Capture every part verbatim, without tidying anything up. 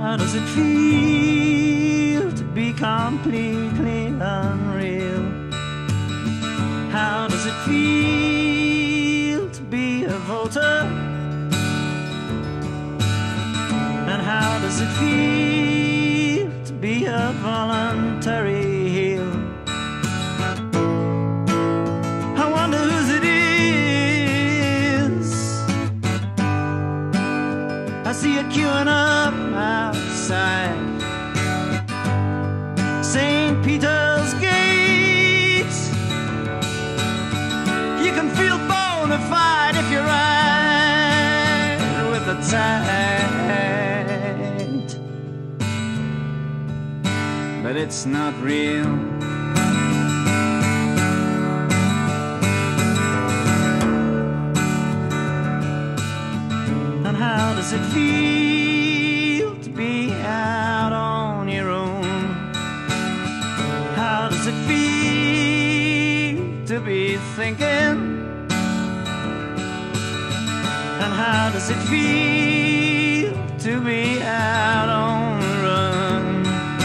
How does it feel to be completely unreal? How does it feel to be a voter? And how does it feel to be a voluntary heel? I wonder whose it is. I see it queuing up outside Saint Peter's Gate. You can feel bona fide if you ride with the tide, but it's not real. And how does it feel to be out on your own? How does it feel to be thinking? And how does it feel to be out on the run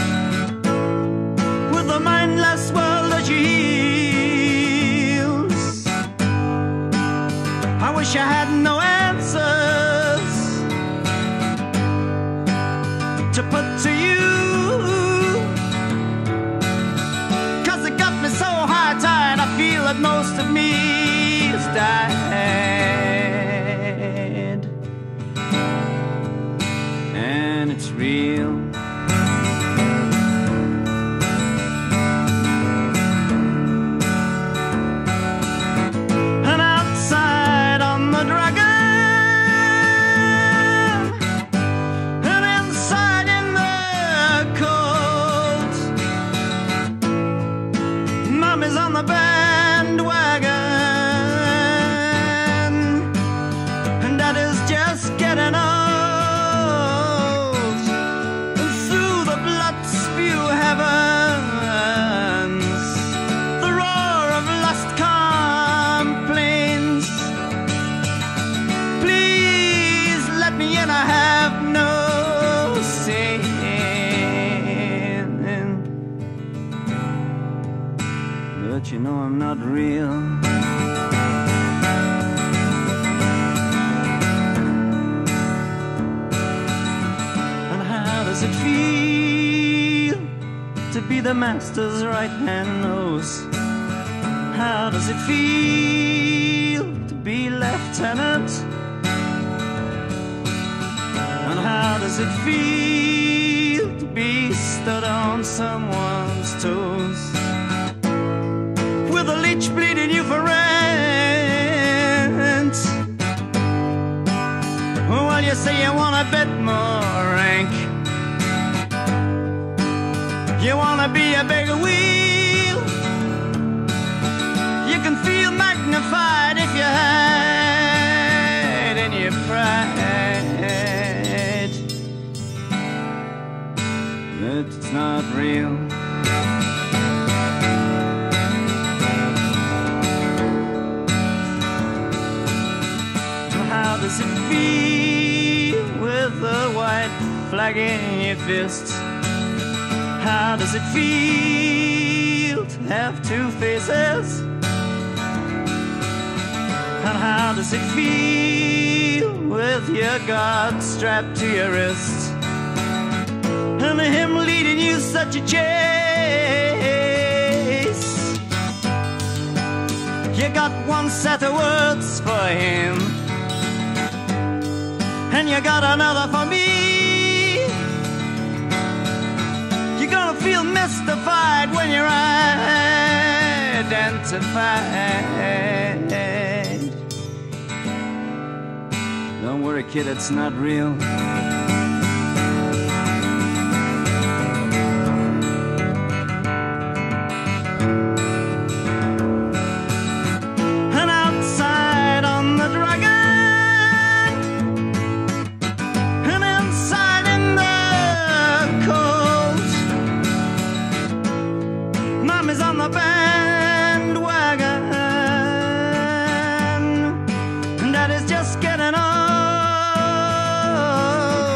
with the mindless world at your heels? I wish I had no answers to put to you, 'cause it got me so high-tied I feel that most of me is died. And it's real. And outside on the dragon, and inside in the cold, Mommy's on the bandwagon, and Daddy's just getting old. Spew heavens, the roar of lust complains. Please let me in, I have no sin. But you know I'm not real. And how does it feel to be the master's right-hand nose? How does it feel to be lieutenant? And how does it feel to be stood on someone's toes with a leech bleeding you for rent? Well, you say you want a bit more rank. You wanna be a bigger wheel. You can feel magnified if you hide in your pride, but it's not real. How does it feel with the white flag in your fist? How does it feel to have two faces? And how does it feel with your God strapped to your wrist, and him leading you such a chase? You got one set of words for him, and you got another for me. You're gonna feel mystified when you're identified. Don't worry, kid, it's not real. And outside on the dragon, and inside in the cold, Mommy's on the bandwagon, and Daddy's just getting old.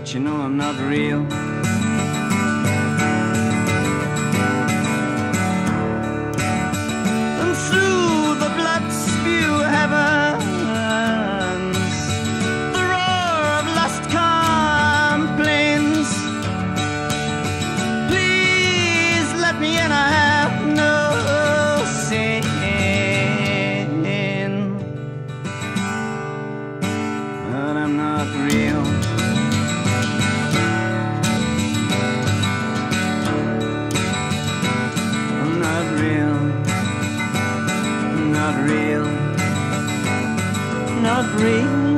but you know I'm not real. And through the blood spew heavens, the roar of lust complains. Please let me in, I have no sin. But I'm not real. I'm not real. Not real. Not real.